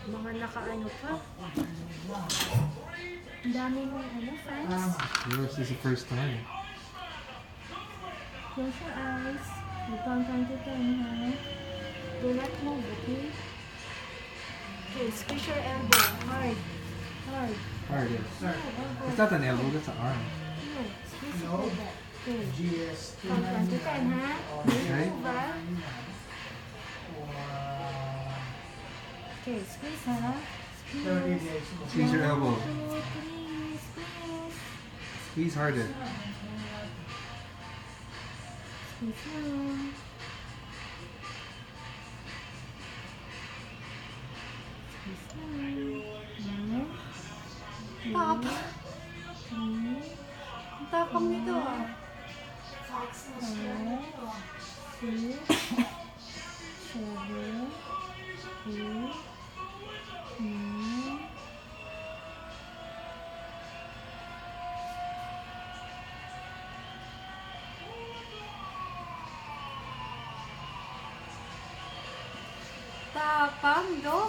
Mga nakaano pa. Ang dami mong fans. Yours is the first time. Close your eyes. You count to 10, ha? Do not move, okay? Okay, squish your elbow. Hard. Hard. Hard, yes. No, elbow. It's not an elbow, that's an arm. No, squeeze it like that. Okay. Count to 10, ha? Okay. Move, ha? Okay, squeeze, ha? Squeeze. Squeeze your elbow. 1, 2, 3, squeeze. Squeeze harder. Squeeze lang. Squeeze lang. Papa. Ang tapang nito ah. 5, 6, 7, 8, 9. Tapang, Dok.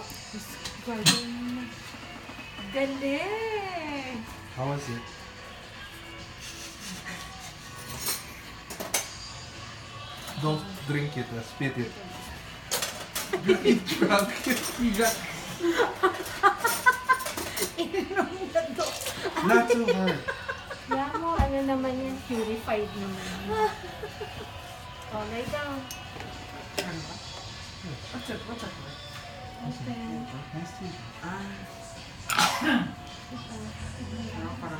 Galing. How was it? Don't drink it, spit it. You drunk it. You got... Inom na, Dok. Not too hard. Kaya mo, ano naman yan, purified naman. Oh, lay down. What's it? Open. Nice to meet Parang...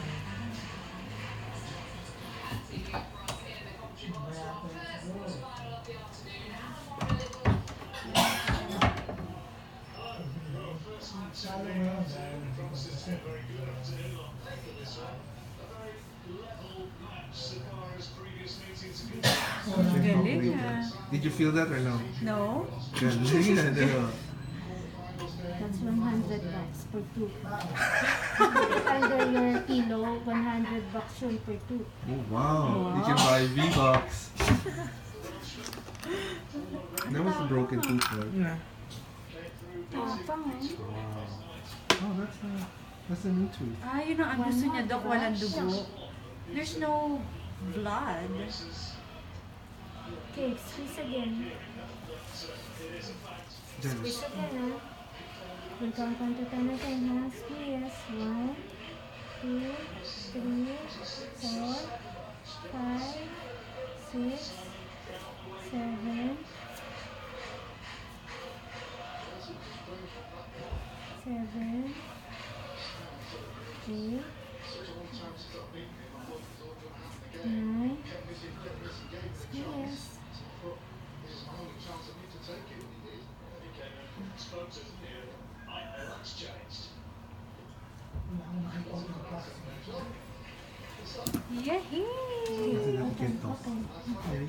Galing ah. Did you feel that or no? No? Galing ano? That's $100 for 2. Under your pillow, $100 yun for 2. Oh wow! You can buy V-Bucks. That was a broken tooth, right? Yeah. Tapang eh. Wow. Oh, that's a new tooth. Ah, yun ang gusto niya, Dok. Walang dugo. There's no blood. Okay, squeeze again. Then, Squeeze again, ha? We'll count to 10 again, ha? Squeeze. 1, 2, 3, 4, 5, 6, 7, 8, 9, squeeze. Yehey! kasi nakikita to. Okay.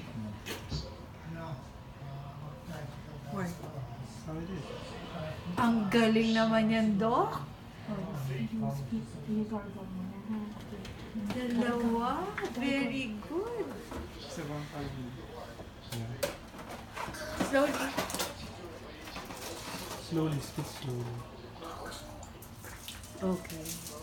Why? That's how it is. Ang galing naman yan, Dok. Inigargle mo na, ha? Dalawa. Very good. Yeah. Slowly. Slowly, spit slowly. Okay.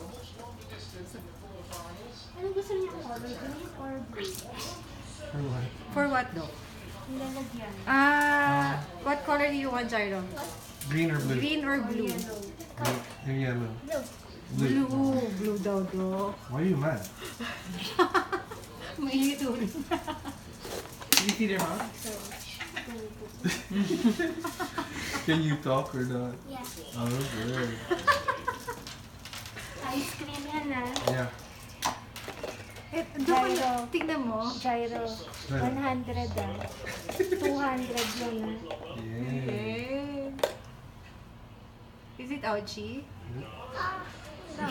Ano gusto niyo color? Green or blue? Or what? For what, Dok? Ang lalagyan. What color do you want, Jairo? Green or blue? Green or blue? Yellow. Yung yellow. Blue. Blue. Blue daw, Dok. Why are you mad? Mainit ulit. Did you see their mouth? Can you talk or not? Yes. Oh, good. Ice cream yan, ha? Yeah. Dok, Jairo. tignan mo. Gyro. 100, ha? 200 yun, ha? Yeah. Okay. Is it ouchy? No.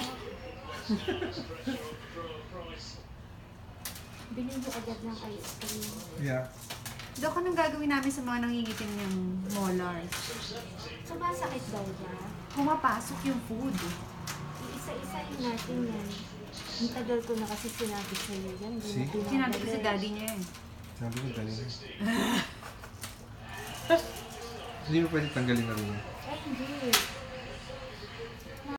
Bilhin mo agad ng ice cream. Yeah. Dok, anong gagawin namin sa mga nangingitim ng molars? Sumasakit daw ba? Pumapasok yung food. Isa-isahin natin yan. Ang tagal ko na kasi sinabi sa'yo yan. Di See? na Sinabi ko pinabalik. sa daddy niya eh. Sabi ko, galing na. Hindi mo pwede tanggalin na rin yan. Ay, hindi.